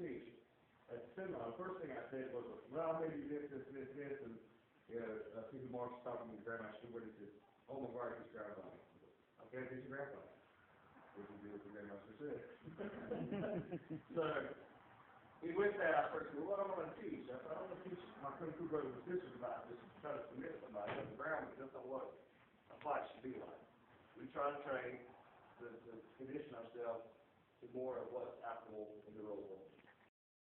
teach. At the seminar, the first thing I said was, well, maybe this, and Stephen Marks talking to the grandmaster, what is this? Oh, my God, he's grandma. Okay, this is your grandma. Which is what the grandmaster said. So, we went there, I first said, what am I going to teach? I said, I'm going to teach my Kung Fu brothers and sisters about this, try to submit somebody on the ground, but that's not what a fight should be like. We try to train to condition ourselves to more of what's applicable in the real world.